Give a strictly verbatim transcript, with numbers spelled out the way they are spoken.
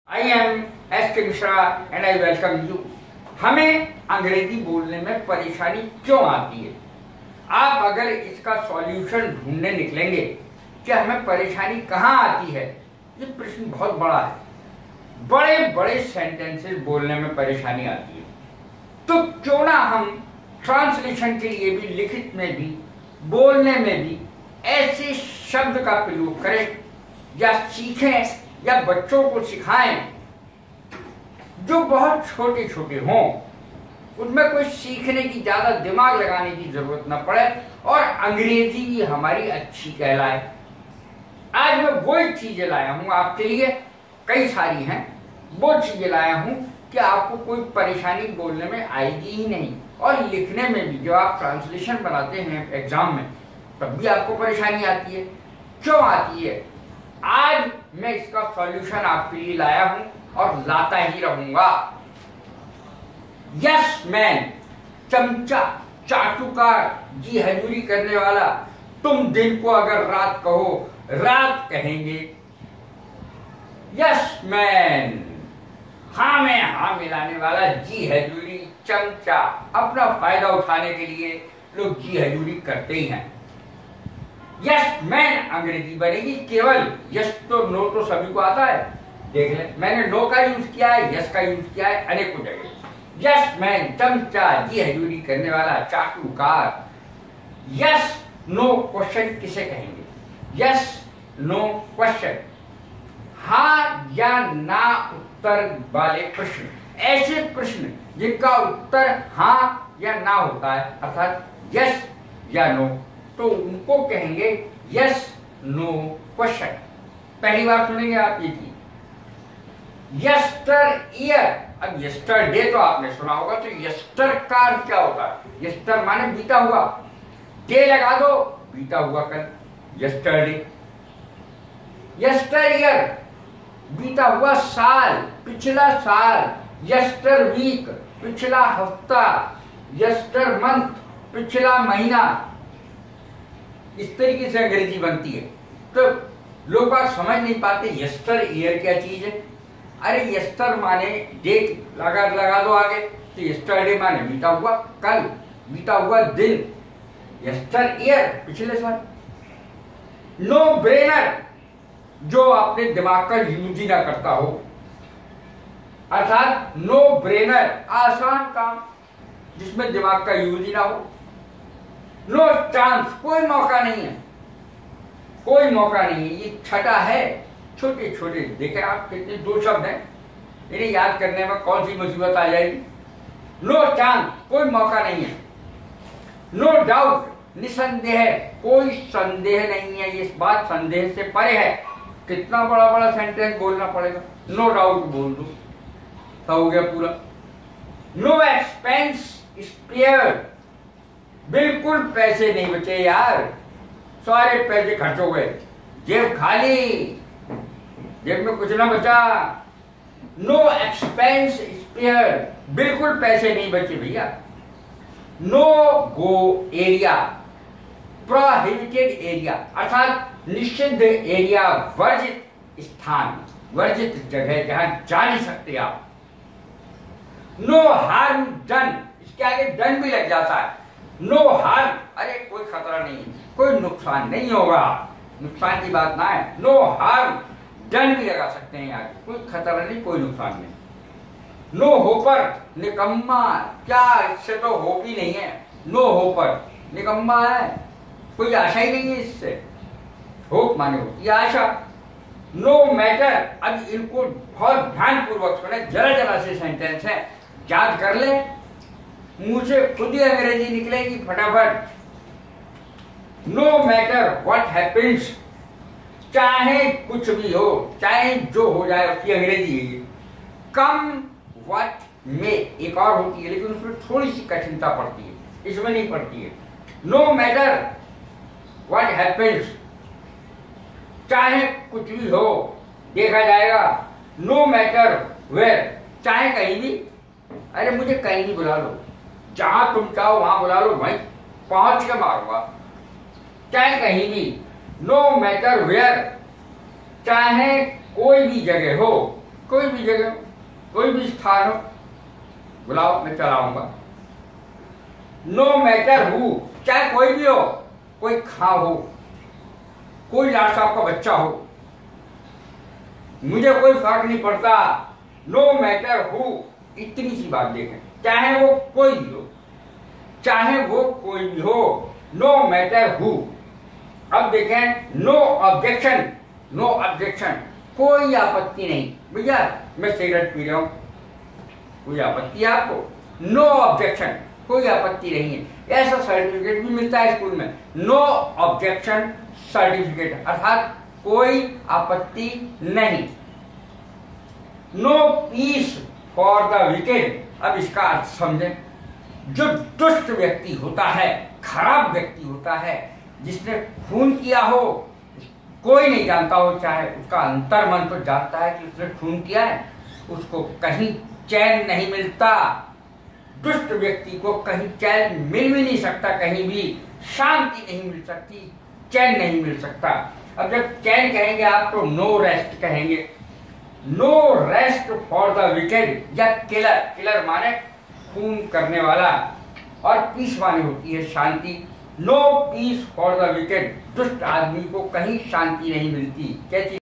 I am S K Mishra and I welcome you. हमें अंग्रेजी बोलने में परेशानी क्यों आती है? आप अगर इसका सॉल्यूशन ढूंढने निकलेंगे कि हमें परेशानी कहाँ आती है, ये प्रश्न बहुत बड़ा है। बड़े बड़े सेंटेंसेस बोलने में परेशानी आती है, तो क्यों ना हम ट्रांसलेशन के लिए भी, लिखित में भी, बोलने में भी ऐसे शब्द का प्रयोग करें या सीखें या बच्चों को सिखाएं जो बहुत छोटे छोटे हों, उनमें कोई सीखने की ज्यादा दिमाग लगाने की जरूरत न पड़े और अंग्रेजी भी हमारी अच्छी कहलाए। आज मैं वही चीजें लाया हूं आपके लिए, कई सारी हैं, वो चीजें लाया हूं कि आपको कोई परेशानी बोलने में आएगी ही नहीं, और लिखने में भी जब आप ट्रांसलेशन बनाते हैं एग्जाम में तब भी आपको परेशानी आती है। क्यों आती है? आज मैं इसका सॉल्यूशन आपके लिए लाया हूं और लाता ही रहूंगा। यस मैन, चमचा, चाटुकार, जी हजूरी करने वाला। तुम दिन को अगर रात कहो, रात कहेंगे। यस मैन, हाँ में हाँ मिलाने वाला, जी हजूरी, चमचा। अपना फायदा उठाने के लिए लोग जी हजूरी करते ही हैं। यस मैन अंग्रेजी बनेगी केवल। यस तो नो तो सभी को आता है, देख ले, मैंने नो का यूज किया है, यस का यूज किया है अनेकों जगह। यस मैन, चमचा, जी हजूरी करने वाला, चाटुकार। यस नो क्वेश्चन किसे कहेंगे? यस नो क्वेश्चन, हाँ या ना उत्तर वाले प्रश्न, ऐसे प्रश्न जिनका उत्तर हाँ या ना होता है, अर्थात यस या नो, तो उनको कहेंगे यस नो क्वेश्चन। पहली बार सुनेंगे आप ये चीज, यस्टर ईयर। अब यस्टरडे तो आपने सुना होगा, तो यस्टर का अर्थ क्या होता है? यस्टर माने बीता हुआ, डे लगा दो, बीता हुआ कल, यस्टरडे। यस्टर ईयर, बीता हुआ साल, पिछला साल। यस्टर वीक, पिछला हफ्ता। यस्टर मंथ, पिछला महीना। इस तरीके से अंग्रेजी बनती है। तो लोग बात समझ नहीं पाते यस्टर ईयर क्या चीज है। अरे यस्टर माने डेट लगा लगा दो आगे, तो यस्टरडे माने बीता हुआ कल, बीता हुआ दिन। यस्टर ईयर, पिछले साल। नो ब्रेनर, जो अपने दिमाग का यूज ही ना करता हो, अर्थात नो ब्रेनर, आसान काम जिसमें दिमाग का यूज ही ना हो। नो चांस, कोई मौका नहीं है, कोई मौका नहीं है। ये छठा है, छोटे छोटे, देखें आप कितने दो शब्द हैं, इन्हें याद करने में कौन सी मुसीबत आ जाएगी। नो चांस, कोई मौका नहीं है। नो डाउट, निसंदेह, कोई संदेह नहीं है, ये बात संदेह से परे है। कितना बड़ा बड़ा सेंटेंस बोलना पड़ेगा, नो डाउट बोल दो तो हो गया पूरा। नो एक्सपेंस स्पेयर्ड, बिल्कुल पैसे नहीं बचे यार, सारे पैसे खर्च हो गए, जेब खाली, जेब में कुछ ना बचा। नो एक्सपेंस स्पेयर, बिल्कुल पैसे नहीं बचे भैया। No go area, prohibited area, अर्थात निषिद्ध एरिया, वर्जित स्थान, वर्जित जगह जहां जा नहीं सकते आप। नो हार्म डन, इसके आगे डन भी लग जाता है। नो हार्म, अरे कोई खतरा नहीं, कोई नुकसान नहीं होगा, नुकसान की बात ना है। नो हार्म डन भी लगा सकते हैं यार, कोई खतरा नहीं, कोई नुकसान नहीं। नो होपर, निकम्मा, क्या इससे तो होप ही नहीं है। नो होपर, निकम्मा है, कोई आशा ही नहीं है इससे। होप माने होती है आशा। नो मैटर, अब इनको बहुत ध्यानपूर्वक सुने, जरा जरा से सेंटेंस है, याद कर ले, मुंह से खुद ही अंग्रेजी निकलेगी फटाफट। नो मैटर व्हाट हैपेंस, चाहे कुछ भी हो, चाहे जो हो जाए, उसकी अंग्रेजी है। कम व्हाट मे, एक और होती है लेकिन उसमें थोड़ी सी कठिनता पड़ती है, इसमें नहीं पड़ती है। नो मैटर व्हाट हैपेंस, चाहे कुछ भी हो, देखा जाएगा। नो मैटर वेयर, चाहे कहीं भी, अरे मुझे कहीं भी बुला लो, जहां तुम चाहो वहां बुला लो, वहीं पहुंच के मारूंगा, चाहे कहीं भी। नो मैटर वेयर, चाहे कोई भी जगह हो, कोई भी जगह, कोई भी स्थान हो, बुलाओ, मैं चलाऊंगा। नो मैटर हु, चाहे कोई भी हो, कोई खां हो, कोई लाट साहब का बच्चा हो, मुझे कोई फर्क नहीं पड़ता। नो मैटर हु, इतनी सी बात देखें, चाहे वो कोई भी हो, चाहे वो कोई भी हो, नो मैटर हु। अब देखें, नो ऑब्जेक्शन, नो ऑब्जेक्शन, कोई आपत्ति नहीं। भैया मैं सिगरेट पी रहा हूं, कोई आपत्ति है आपको? नो ऑब्जेक्शन, कोई आपत्ति नहीं है। ऐसा सर्टिफिकेट भी मिलता है स्कूल में, नो ऑब्जेक्शन सर्टिफिकेट, अर्थात कोई आपत्ति नहीं। No peace for the wicked. अब इसका अर्थ समझें। जो दुष्ट व्यक्ति होता है, खराब व्यक्ति होता है, जिसने खून किया हो, कोई नहीं जानता हो, चाहे उसका अंतर मन तो जानता है कि उसने खून किया है, उसको कहीं चैन नहीं मिलता। दुष्ट व्यक्ति को कहीं चैन मिल भी नहीं सकता, कहीं भी शांति नहीं मिल सकती, चैन नहीं मिल सकता। अब जब चैन कहेंगे आप तो नो रेस्ट कहेंगे। No rest for the wicked या किलर, किलर माने खून करने वाला, और पीस माने होती है शांति। No peace for the wicked, दुष्ट आदमी को कहीं शांति नहीं मिलती। कैसी